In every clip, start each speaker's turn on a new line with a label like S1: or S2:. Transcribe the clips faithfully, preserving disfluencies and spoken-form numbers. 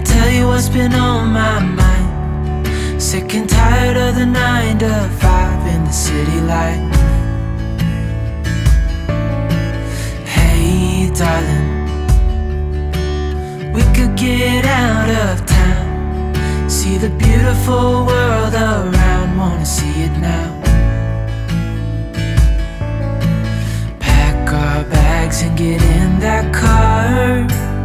S1: tell you what's been on my mind. Sick and tired of the nine to five in the city life. Hey darling, we could get out of town, see the beautiful world around, wanna see it now. Pack our bags and get in that car,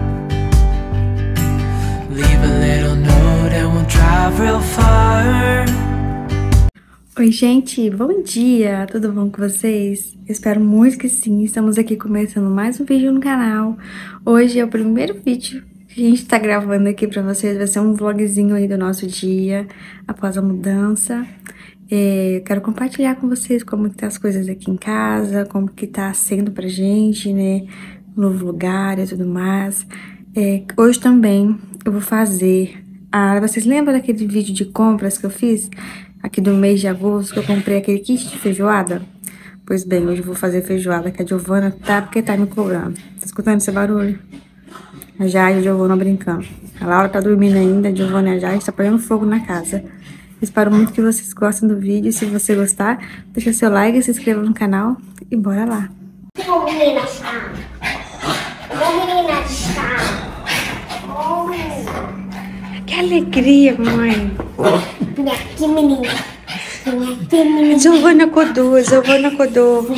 S1: leave a little note and we'll drive real far.
S2: Oi gente, bom dia, tudo bom com vocês? Eu espero muito que sim. Estamos aqui começando mais um vídeo no canal. Hoje é o primeiro vídeo que a gente tá gravando aqui pra vocês. Vai ser um vlogzinho aí do nosso dia após a mudança. É, eu quero compartilhar com vocês como que tá as coisas aqui em casa, como que tá sendo pra gente, né? Um novo lugar e tudo mais. É, hoje também eu vou fazer... Ah, vocês lembram daquele vídeo de compras que eu fiz? Aqui do mês de agosto, que eu comprei aquele kit de feijoada? Pois bem, hoje eu vou fazer feijoada, que a Giovana tá, porque tá me cobrando. Tá escutando esse barulho? A Jai e a Giovana brincando. A Laura tá dormindo ainda, a Giovana e a Jai estão pegando fogo na casa. Espero muito que vocês gostem do vídeo. Se você gostar, deixa seu like, se inscreva no canal e bora lá.
S3: Vou menina chá. Vou menina chá.
S2: Que alegria, mãe.
S3: Vem aqui, menina. Vem aqui, menina.
S2: Giovana acordou, Giovana acordou.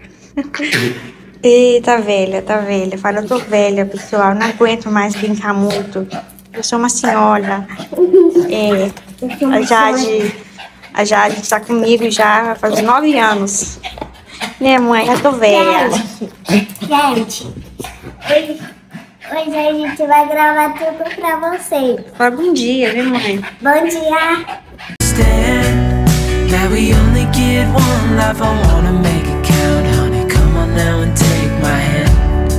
S2: Eita, velha, tá velha. Fala, eu tô velha, pessoal. Não aguento mais brincar muito. Eu sou uma senhora. É, a Jade, a Jade tá comigo já faz nove anos. Né, mãe? Já tô velha.
S3: Gente, hoje, hoje a gente vai gravar tudo pra vocês.
S2: Fala bom dia, né, mãe?
S3: Bom dia.
S1: That we only get one life, I wanna make it count, honey. Come on now and take my hand.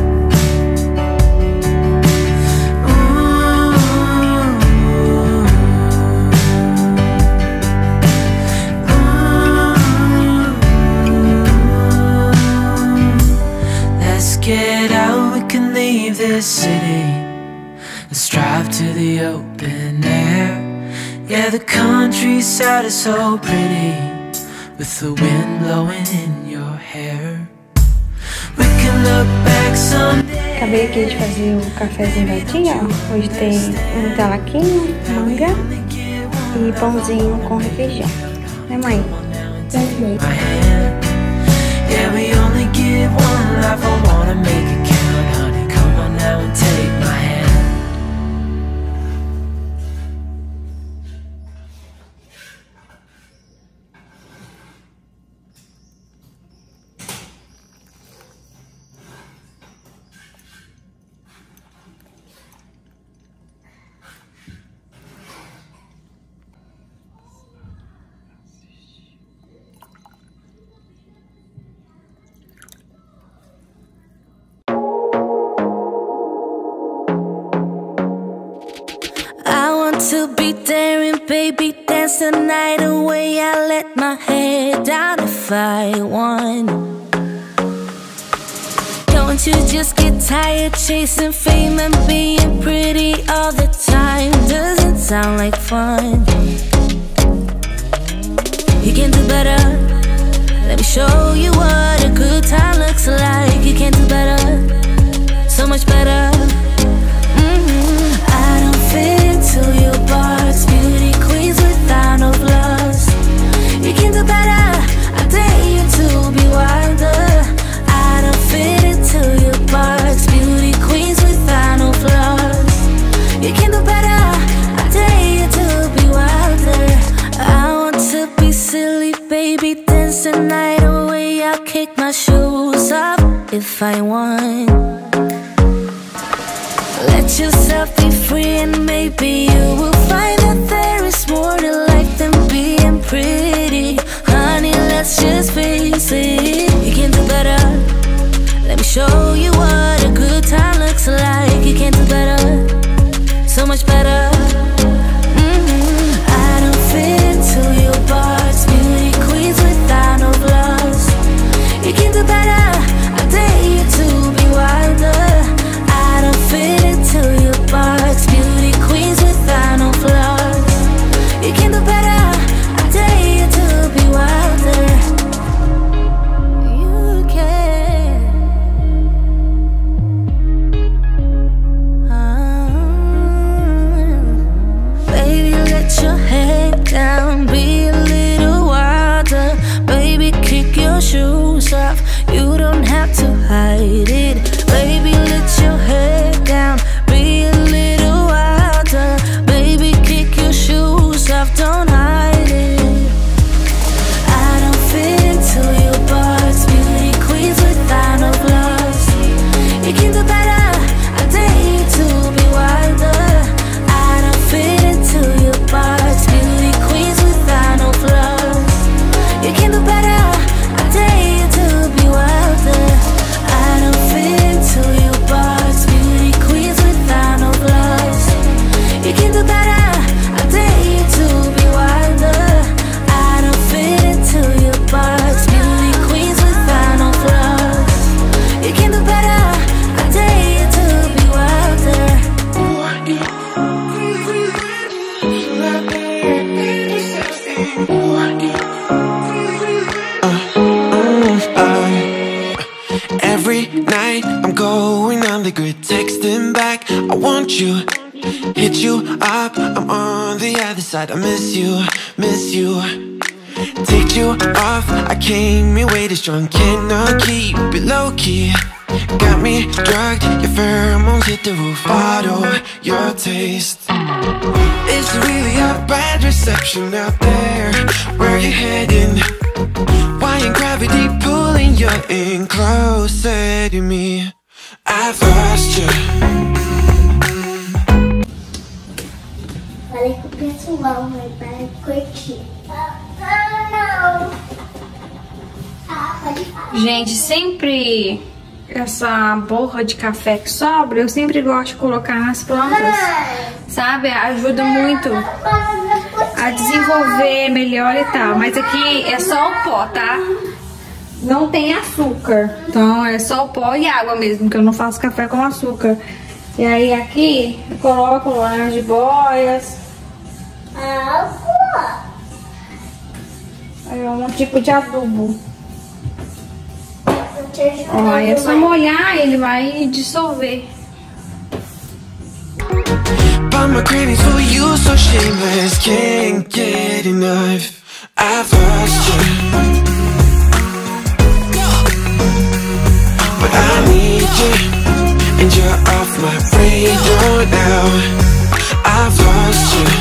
S1: Get out, we can leave this city. Let's drive to the open air. Yeah, the countryside is so pretty, with the wind blowing in your hair. We can look back someday.
S2: Acabei aqui de fazer o cafezinho da tia, ó. Hoje tem um talaquinho, manga e pãozinho com requeijão. Né, mãe?
S1: Yeah, we only get one life, I wanna make it count, honey. Come on now and take my hand.
S4: To be daring, baby, dance the night away. I let my head down if I won. Don't you just get tired chasing fame and being pretty all the time? Doesn't sound like fun. You can do better. Let me show you what a good time looks like. You can do better, so much better. Mm-hmm. I don't fit into your box, beauty queens without no flaws. You can do better, I dare you to be wilder. I don't fit into your box, beauty queens without no flaws. You can do better, I dare you to be wilder. I want to be silly, baby, dance the night away. I'll kick my shoes off if I want. Let yourself be free and maybe you will find that there is more to life than being pretty. Honey, let's just face it. You can do better. Let me show you what a good time looks like. You can do better, so much better. Mm-hmm. I don't fit into your box, beauty queens without no flaws. You can do better, I dare you to be wilder. I don't fit into your box, beauty queens can do better. I dare you to be wilder. I don't fit into your parts. Beauty queens without no flaws. You can do better. I dare you to be wilder. I don't fit into your parts. Beauty queens without no flaws. You can do better. I dare you to be wilder. I don't fit into your parts. Beauty queens without no flaws. You can do better. I dare you to be wilder.
S1: Every night I'm going on the grid, texting back, I want you, hit you up, I'm on the other side, I miss you, miss you. Take you off, I came in way too strong, cannot keep it low key. Got me drugged, your pheromones hit the roof, auto, your taste. It's really a bad reception out there, where you heading? Why ain't gravity pulling you in closer to me? I've lost you.
S3: Falei com o pessoal, mas vai curtir. Ah, não. Ah, pode falar.
S2: Gente, sempre essa borra de café que sobra, eu sempre gosto de colocar nas plantas, sabe? Ajuda muito a desenvolver melhor e tal. Mas aqui é só o pó, tá? Não tem açúcar. Então é só o pó e água mesmo, que eu não faço café com açúcar. E aí aqui eu coloco laranja-boias. É um tipo de adubo. Ó, é só molhar, ele vai dissolver.
S1: But my cravings for you so shameless, can't get enough. I've lost you, but I need you, and you're off my radar now. I've lost you,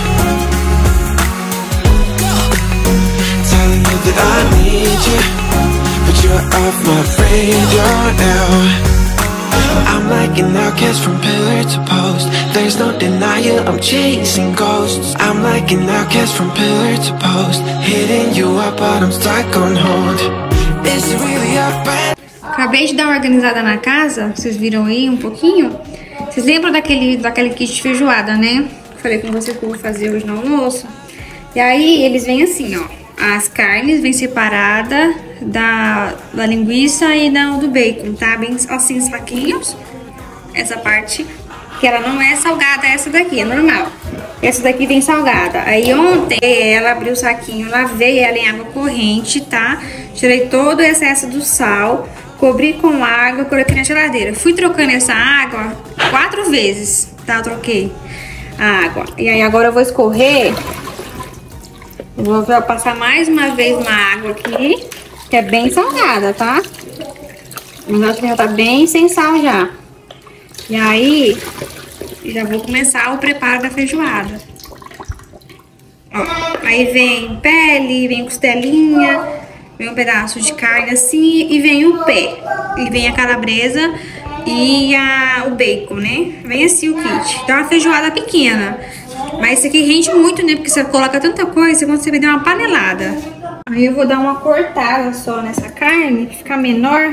S1: telling you that I need you, but you're off my radar now. I'm like an outcast from pillar to post. There's no denial, I'm chasing ghosts. I'm like an outcast from pillar to post, hitting you up, but I'm stuck on hold. It's really a bad...
S2: Acabei de dar uma organizada na casa, vocês viram aí um pouquinho. Vocês lembram daquele, daquele kit de feijoada, né? Falei com vocês que eu vou fazer hoje no almoço. E aí eles vêm assim, ó. As carnes vêm separadas da, da linguiça e da, do bacon, tá? Bem assim, os saquinhos. Essa parte, que ela não é salgada, essa daqui, é normal. Essa daqui vem salgada. Aí ontem ela abriu o saquinho, lavei ela em água corrente, tá? Tirei todo o excesso do sal, cobri com água, coloquei na geladeira. Fui trocando essa água quatro vezes, tá? Eu troquei a água. E aí agora eu vou escorrer. Vou passar mais uma vez uma água aqui, que é bem salgada, tá? Mas acho que já tá bem sem sal já. E aí, já vou começar o preparo da feijoada. Ó, aí vem pele, vem costelinha, vem um pedaço de carne assim e vem o pé. E vem a calabresa e a, o bacon, né? Vem assim o kit. Então é uma feijoada pequena. Mas isso aqui rende muito, né? Porque você coloca tanta coisa, quando você vai dar uma panelada. Aí eu vou dar uma cortada só nessa carne, que fica menor.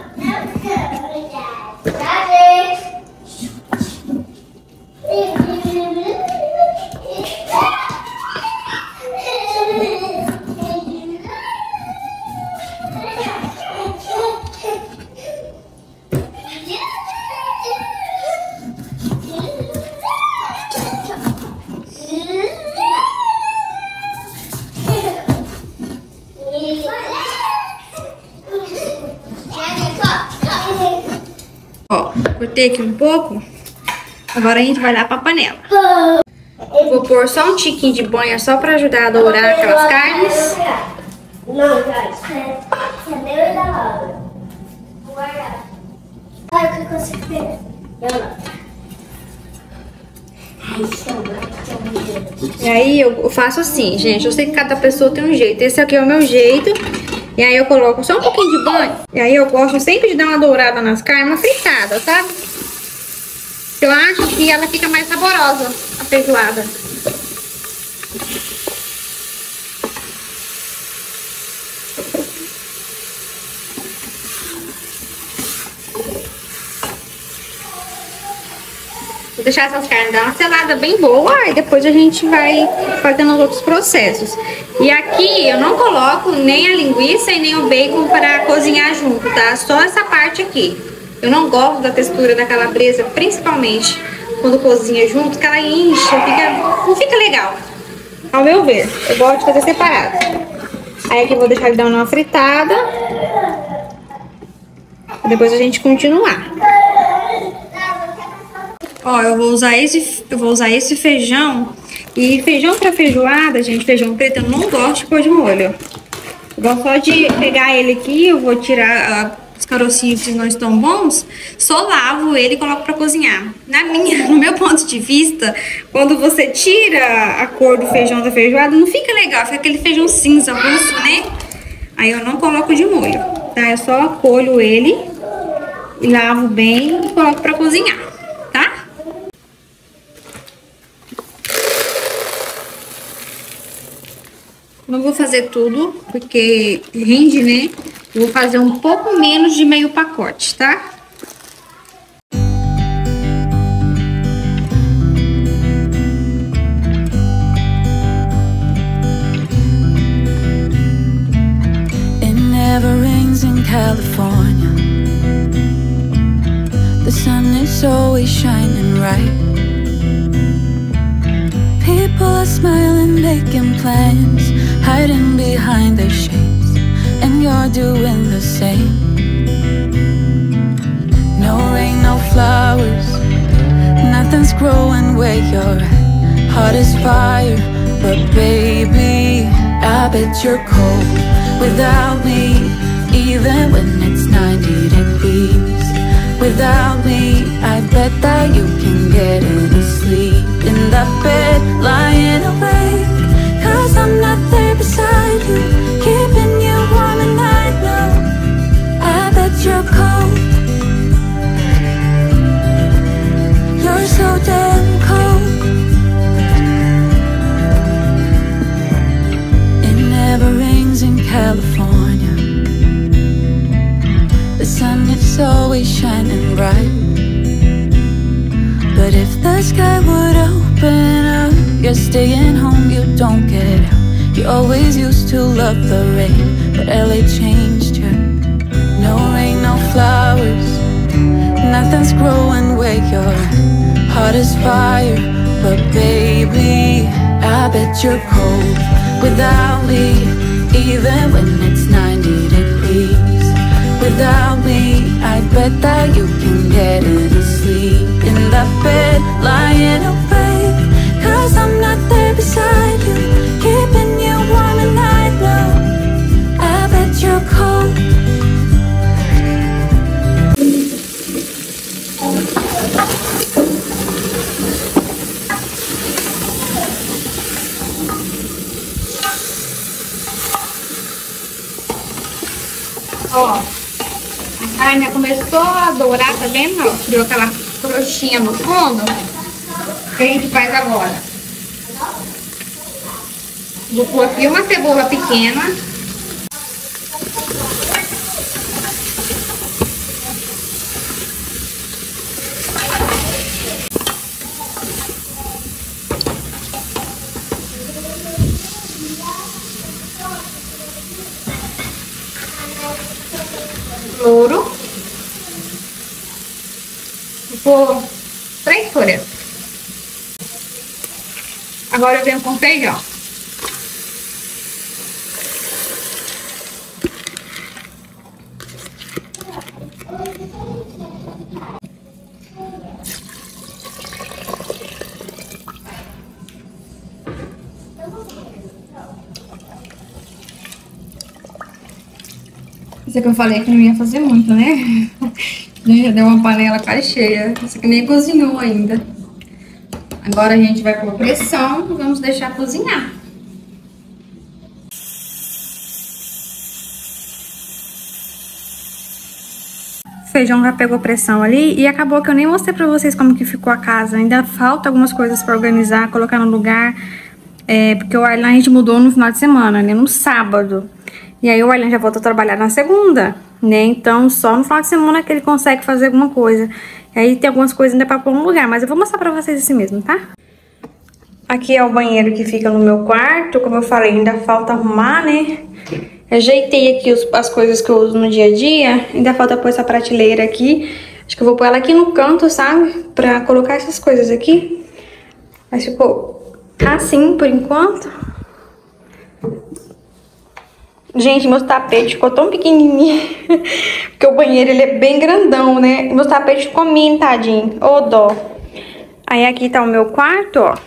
S2: Ó, cortei aqui um pouco. Agora a gente vai lá pra panela. Vou pôr só um tiquinho de banha só pra ajudar a dourar aquelas carnes.
S3: Não, Jorge. Cadê o da Laura? Vou guardar. Olha o que eu consigo pegar.
S2: E aí eu faço assim, gente. Eu sei que cada pessoa tem um jeito. Esse aqui é o meu jeito. E aí eu coloco só um pouquinho de banho. E aí eu gosto sempre de dar uma dourada nas carnes, uma fritada, sabe? Eu acho que ela fica mais saborosa, a feijoada. Vou deixar essas carnes dar uma selada bem boa e depois a gente vai fazendo os outros processos. E aqui eu não coloco nem a linguiça e nem o bacon para cozinhar junto, tá? Só essa parte aqui. Eu não gosto da textura da calabresa, principalmente quando cozinha junto, que ela incha, fica, não fica legal. Ao meu ver, eu gosto de fazer separado. Aí aqui eu vou deixar ele dar uma fritada. Depois a gente continuar. Ó, eu vou usar esse, eu vou usar esse feijão. E feijão pra feijoada, gente, feijão preto, eu não gosto de pôr de molho. Eu gosto só de pegar ele aqui, eu vou tirar uh, os carocinhos que não estão bons, só lavo ele e coloco pra cozinhar. Na minha, no meu ponto de vista, quando você tira a cor do feijão da feijoada, não fica legal, fica aquele feijão cinza, grosso, né? Aí eu não coloco de molho, tá? Eu só colho ele e lavo bem e coloco pra cozinhar, tá? Não vou fazer tudo, porque rende, né? Eu vou fazer um pouco menos de meio pacote, tá?
S4: It never rains in California. The sun is always shining bright. People are smiling, making plans, hiding behind their shades, and you're doing the same. No rain, no flowers, nothing's growing where you're at. Heart is fire, but baby, I bet you're cold without me, even when it's ninety degrees. Without me, I bet that you can get any sleep in that bed, lying awake, 'cause I'm not there beside you, keeping you warm and I know, I bet you're cold. You're so damn cold. It never rains in California. The sun is always shining bright. But if the sky would open up, you're staying home, you don't get out. You always used to love the rain, but L A changed you. No rain, no flowers, nothing's growing where you're at. Heart is fire, but baby, I bet you're cold without me, even when it's ninety degrees. Without me, I bet that you can get any sleep in that bed, lying awake, 'cause I'm not there beside you, keeping you warm and I know, I bet you're cold.
S2: Ó, a carne começou a dourar, tá vendo? Ó, criou aquela crostinha no fundo. O que a gente faz agora? Vou pôr aqui uma cebola pequena. Louro. Vou pôr três folhas. Agora eu venho com feijão. Isso é que eu falei que não ia fazer muito, né? Já deu uma panela quase cheia. Isso aqui nem cozinhou ainda. Agora a gente vai pôr pressão e vamos deixar cozinhar. feijão já pegou pressão ali e acabou que eu nem mostrei pra vocês como que ficou a casa. Ainda falta algumas coisas pra organizar, colocar no lugar. É, porque o Arlan a gente mudou no final de semana, né? No sábado. E aí o Arlan já voltou a trabalhar na segunda, né? Então só no final de semana que ele consegue fazer alguma coisa. E aí tem algumas coisas ainda pra pôr no lugar, mas eu vou mostrar pra vocês assim mesmo, tá? Aqui é o banheiro que fica no meu quarto, como eu falei, ainda falta arrumar, né? Ajeitei aqui os, as coisas que eu uso no dia a dia. Ainda falta pôr essa prateleira aqui. Acho que eu vou pôr ela aqui no canto, sabe? Pra colocar essas coisas aqui. Mas ficou assim por enquanto. Gente, meu tapete ficou tão pequenininho. Porque o banheiro ele é bem grandão, né? Meu tapete ficou mini, tadinho. Ô dó. Aí aqui tá o meu quarto, ó.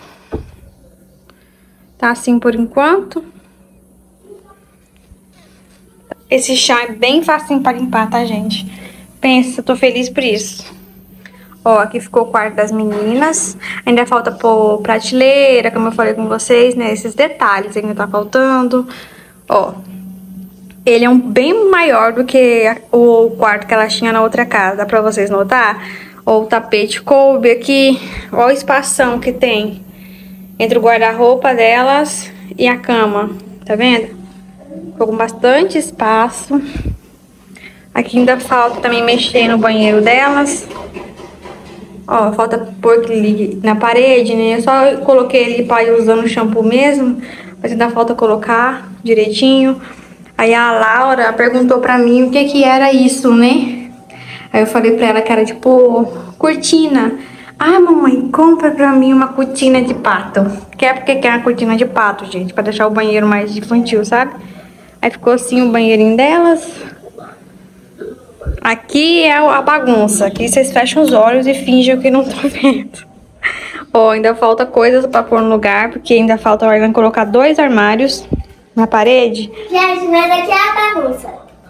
S2: Tá assim por enquanto. Esse chão é bem facinho pra limpar, tá, gente? Pensa, eu tô feliz por isso. Ó, aqui ficou o quarto das meninas. Ainda falta pôr prateleira, como eu falei com vocês, né? Esses detalhes ainda tá faltando. Ó, ele é um bem maior do que o quarto que ela tinha na outra casa. Dá pra vocês notar? Ó, o tapete coube aqui. Ó o espação que tem entre o guarda-roupa delas e a cama. Tá vendo? Ficou com bastante espaço. Aqui ainda falta também mexer no banheiro delas. Ó, falta pôr aquele na parede, né? Eu só coloquei ele para ir usando o shampoo mesmo. Mas ainda falta colocar direitinho. Aí a Laura perguntou pra mim o que que era isso, né? Aí eu falei pra ela que era tipo cortina. Ah, mamãe, compra pra mim uma cortina de pato. Que é porque quer uma cortina de pato, gente. Pra deixar o banheiro mais infantil, sabe? Aí ficou assim o banheirinho delas. Aqui é a bagunça. Aqui vocês fecham os olhos e fingem que não estão vendo. Ó, ainda falta coisas pra pôr no lugar. Porque ainda falta o Arlan colocar dois armários na parede.
S3: Gente, mas aqui é a bagunça.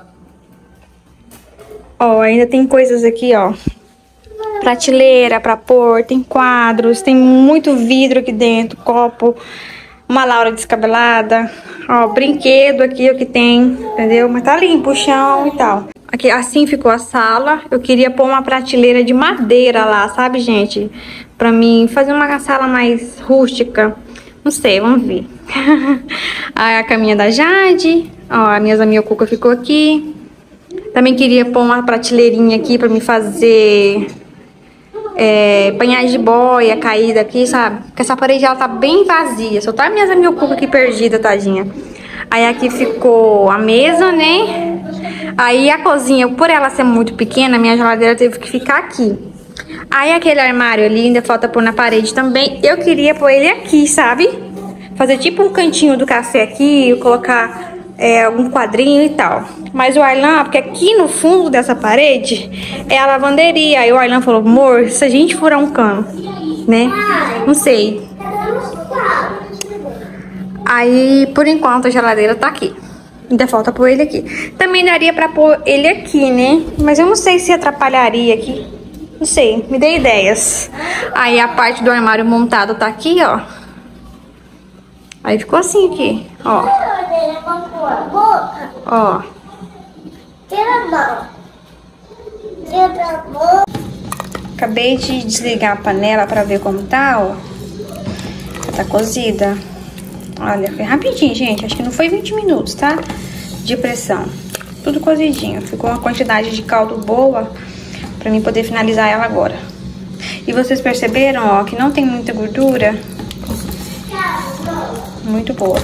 S2: Ó, ainda tem coisas aqui, ó. Prateleira pra pôr, tem quadros, tem muito vidro aqui dentro, copo. Uma Laura descabelada. Ó, brinquedo aqui, o que tem, entendeu? Mas tá limpo o chão e tal. Aqui, assim ficou a sala. Eu queria pôr uma prateleira de madeira lá, sabe, gente? Pra mim fazer uma sala mais rústica. Não sei, vamos ver. Aí a caminha da Jade. Ó, a minha amiga Cuca ficou aqui. Também queria pôr uma prateleirinha aqui pra me fazer... É, banhar de boia caída aqui, sabe? Porque essa parede ela tá bem vazia. Só tá minhas amigas Cuca aqui perdida, tadinha. Aí aqui ficou a mesa, né? Aí a cozinha, por ela ser muito pequena, minha geladeira teve que ficar aqui. Aí aquele armário ali, ainda falta pôr na parede também. Eu queria pôr ele aqui, sabe? Fazer tipo um cantinho do café aqui, colocar é, algum quadrinho e tal. Mas o Arlan, porque aqui no fundo dessa parede é a lavanderia. Aí o Arlan falou, amor, se a gente furar um cano, né? Não sei. Aí, por enquanto, a geladeira tá aqui. Ainda falta pôr ele aqui. Também daria pra pôr ele aqui, né? Mas eu não sei se atrapalharia aqui. Não sei, me dê ideias. Aí a parte do armário montado tá aqui, ó. Aí ficou assim aqui, ó. Ó. Acabei de desligar a panela pra ver como tá, ó. Tá cozida. Olha, foi rapidinho, gente. Acho que não foi vinte minutos, tá? De pressão. Tudo cozidinho. Ficou uma quantidade de caldo boa pra mim poder finalizar ela agora. E vocês perceberam, ó, que não tem muita gordura? Muito boa.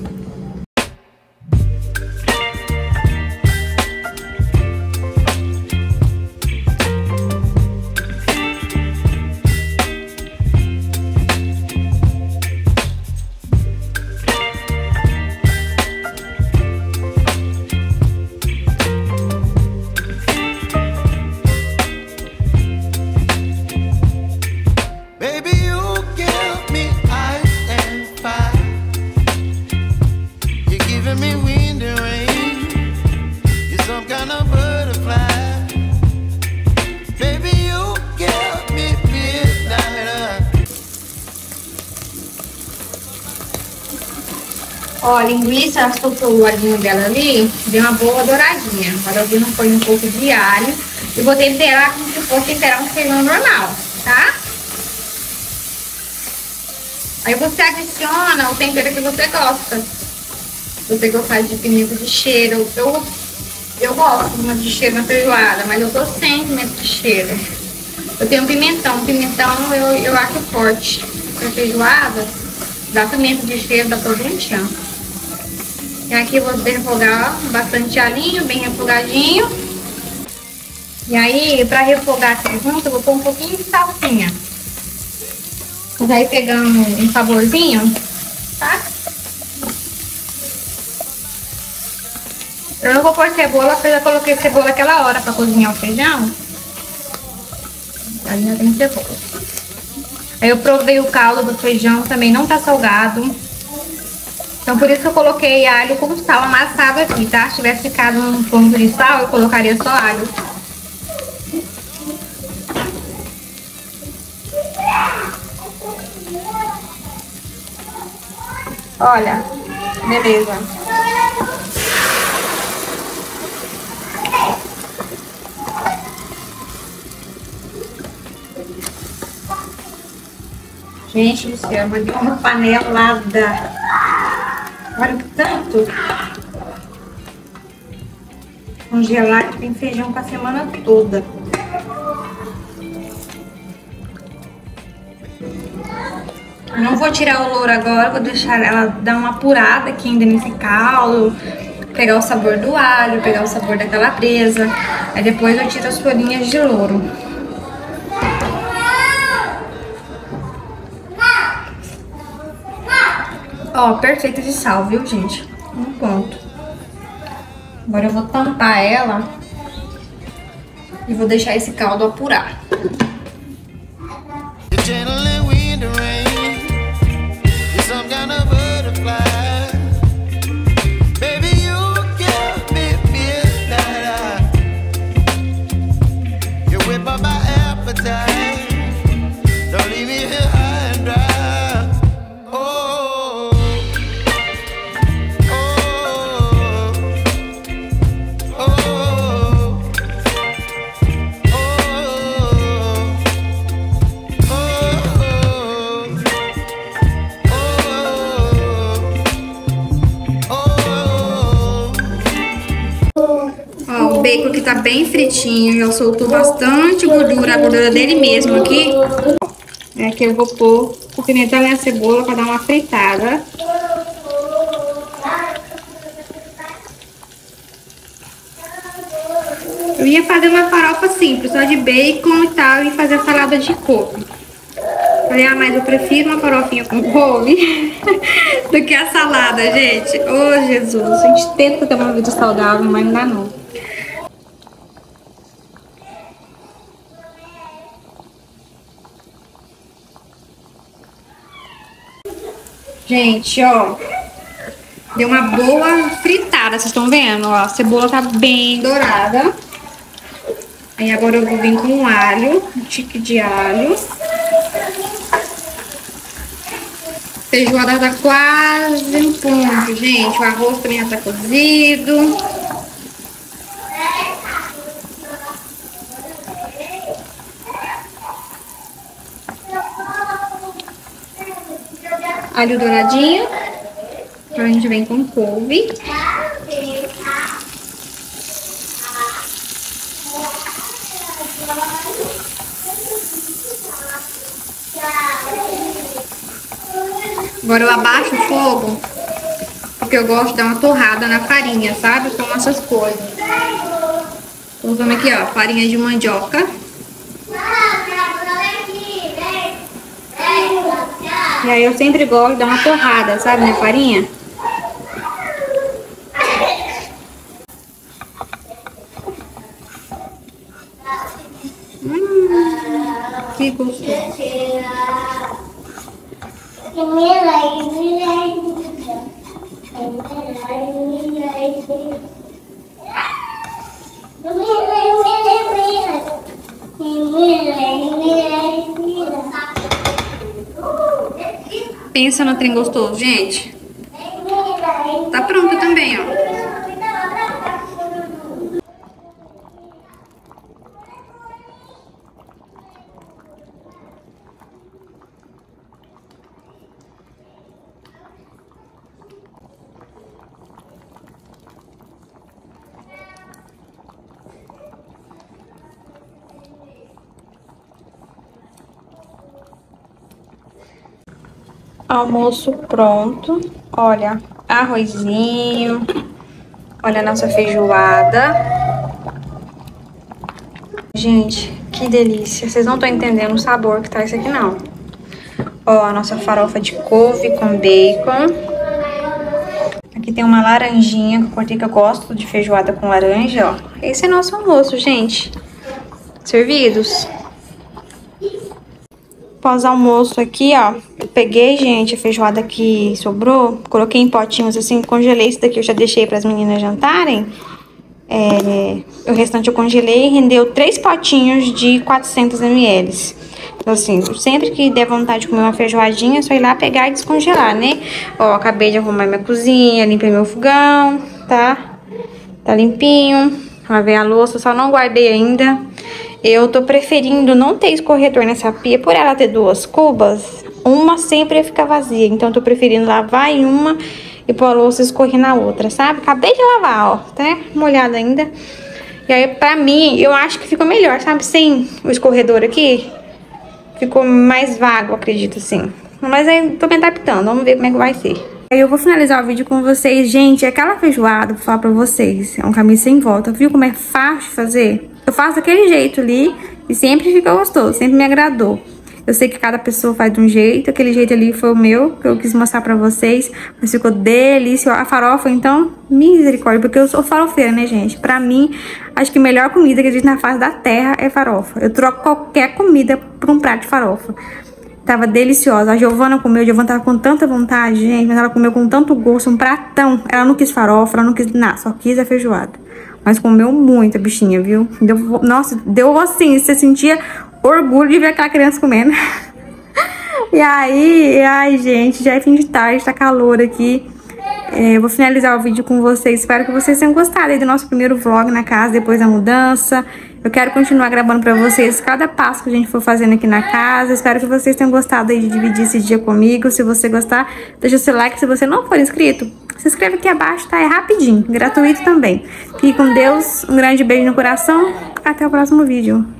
S2: Ó, a linguiça, soltou o olhinho dela ali, deu uma boa douradinha. Agora eu vim põe um pouco de alho E vou temperar como se fosse temperar um feijão normal, tá? Aí você adiciona o tempero que você gosta. Se você gostar de pimenta de cheiro, eu, eu gosto de pimenta de cheiro na feijoada, mas eu tô sem pimenta de cheiro. Eu tenho pimentão, pimentão eu, eu acho forte. Pra feijoada, dá pimenta de cheiro, dá todo um tchan. E aqui eu vou refogar bastante alinho, bem refogadinho. E aí, pra refogar aqui junto, eu vou pôr um pouquinho de salsinha. Vai pegando um saborzinho, tá? Eu não vou pôr cebola, porque eu já coloquei cebola aquela hora pra cozinhar o feijão. Aí já tem cebola. Aí eu provei o caldo do feijão, também não tá salgado. Então por isso que eu coloquei alho com sal amassado aqui, tá? Se tivesse ficado um ponto de sal, eu colocaria só alho. Olha, beleza. Gente do céu, mas deu uma panelada. Olha o tanto. Congelar que tem feijão pra semana toda. Não vou tirar o louro agora, vou deixar ela dar uma apurada aqui ainda nesse caldo. Pegar o sabor do alho, pegar o sabor da calabresa. Aí depois eu tiro as folhinhas de louro. Ó, perfeito de sal, viu, gente? Um ponto. Agora eu vou tampar ela e vou deixar esse caldo apurar. O bacon aqui tá bem fritinho, já soltou bastante gordura, a gordura dele mesmo aqui. É que eu vou pôr o pimentão e a cebola pra dar uma fritada. Eu ia fazer uma farofa simples, só de bacon e tal, e fazer a salada de couve. Falei, ah, mas eu prefiro uma farofinha com couve do que a salada, gente. Ô, oh, Jesus, a gente tenta ter uma vida saudável, mas não dá não. Gente, ó, deu uma boa fritada, vocês estão vendo? Ó, a cebola tá bem dourada. Aí agora eu vou vir com um alho, um tique de alho. Feijoada tá quase em ponto, gente. O arroz também já tá cozido. Alho douradinho. Então a gente vem com couve. Agora eu abaixo o fogo, porque eu gosto de dar uma torrada na farinha, sabe? Com essas coisas. Tô usando aqui, ó, farinha de mandioca. E aí eu sempre gosto de dar uma torrada, sabe, na farinha. Hum, que gostoso. Pensa no trem gostoso, gente. Tá pronto também, ó. Almoço pronto. Olha, arrozinho. Olha a nossa feijoada. Gente, que delícia. Vocês não estão entendendo o sabor que tá isso aqui, não. Ó, a nossa farofa de couve com bacon. Aqui tem uma laranjinha que eu cortei, que eu gosto de feijoada com laranja, ó. Esse é nosso almoço, gente. Servidos. Pós-almoço aqui, ó. Eu peguei, gente, a feijoada que sobrou. Coloquei em potinhos assim, congelei. Isso daqui eu já deixei para as meninas jantarem. É, o restante eu congelei e rendeu três potinhos de quatrocentos mililitros. Então, assim, sempre que der vontade de comer uma feijoadinha, é só ir lá pegar e descongelar, né? Ó, acabei de arrumar minha cozinha, limpei meu fogão, tá? Tá limpinho. Lavei a louça, só não guardei ainda. Eu tô preferindo não ter escorredor nessa pia, por ela ter duas cubas, uma sempre ia ficar vazia. Então, eu tô preferindo lavar em uma e pôr a louça escorrer na outra, sabe? Acabei de lavar, ó, tá molhada ainda. E aí, pra mim, eu acho que ficou melhor, sabe? Sem o escorredor aqui. Ficou mais vago, acredito, assim. Mas aí, tô me adaptando. Vamos ver como é que vai ser. Aí eu vou finalizar o vídeo com vocês. Gente, aquela feijoada, vou falar pra vocês, é um caminho sem volta. Viu como é fácil de fazer? Eu faço daquele jeito ali e sempre fica gostoso, sempre me agradou. Eu sei que cada pessoa faz de um jeito. Aquele jeito ali foi o meu, que eu quis mostrar pra vocês. Mas ficou delicioso. A farofa, então, misericórdia. Porque eu sou farofeira, né, gente? Pra mim, acho que a melhor comida que existe na face da terra é farofa. Eu troco qualquer comida por um prato de farofa. Tava deliciosa. A Giovana comeu. A Giovana tava com tanta vontade, gente. Mas ela comeu com tanto gosto. Um pratão. Ela não quis farofa, ela não quis nada. Só quis a feijoada. Mas comeu muito a bichinha, viu? Deu, nossa, deu assim. Você sentia orgulho de ver aquela criança comendo. E aí, ai, gente, já é fim de tarde, tá calor aqui. É, eu vou finalizar o vídeo com vocês. Espero que vocês tenham gostado aí do nosso primeiro vlog na casa, depois da mudança. Eu quero continuar gravando pra vocês cada passo que a gente for fazendo aqui na casa. Espero que vocês tenham gostado aí de dividir esse dia comigo. Se você gostar, deixa o seu like. Se você não for inscrito, se inscreve aqui abaixo, tá? É rapidinho, gratuito também. Fique com Deus, um grande beijo no coração. Até o próximo vídeo.